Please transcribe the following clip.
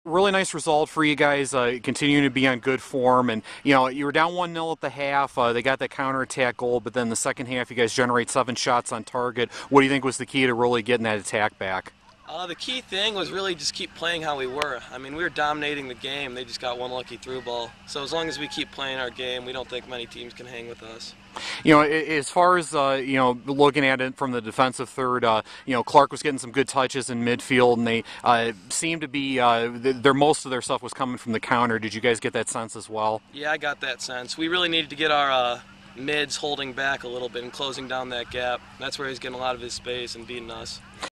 really nice result for you guys, continuing to be on good form. And you were down 1-0 at the half. They got that counterattack goal, but then the second half, you guys generate 7 shots on target. What do you think was the key to really getting that attack back? The key thing was really just keep playing how we were. I mean, we were dominating the game. They just got one lucky through ball. So as long as we keep playing our game, we don't think many teams can hang with us. As far as looking at it from the defensive third, Clark was getting some good touches in midfield, and they seemed to be most of their stuff was coming from the counter. Did you guys get that sense as well? Yeah, I got that sense. We really needed to get our mids holding back a little bit and closing down that gap. That's where he's getting a lot of his space and beating us.